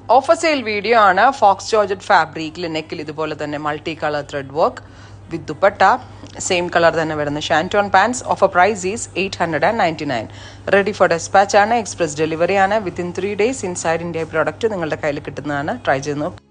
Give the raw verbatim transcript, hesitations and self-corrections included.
Offer sale video ആണ്. Faux georgette ഫാബ്രിക്കിൽ നെക്കിൽ ഇതുപോലെ തന്നെ multi colour thread work with dupatta, same colour തന്നെ വരുന്ന shantoon pants. Offer price is eight hundred and ninety nine. Ready for despatch ആണ്. എക്സ്പ്രസ് ഡെലിവറി ആണ്. Within three days inside India product നിങ്ങളുടെ കയ്യിൽ കിട്ടുന്നതാണ്. ട്രൈ ചെയ്ത് നോക്കും.